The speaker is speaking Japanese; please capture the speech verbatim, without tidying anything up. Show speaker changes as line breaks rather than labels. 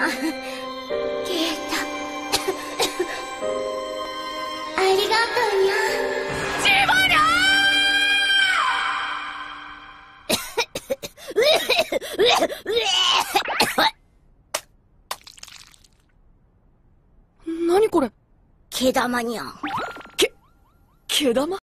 タありがとうにゃ。
ジバニャー何これ。
毛玉にゃ。
け、毛玉。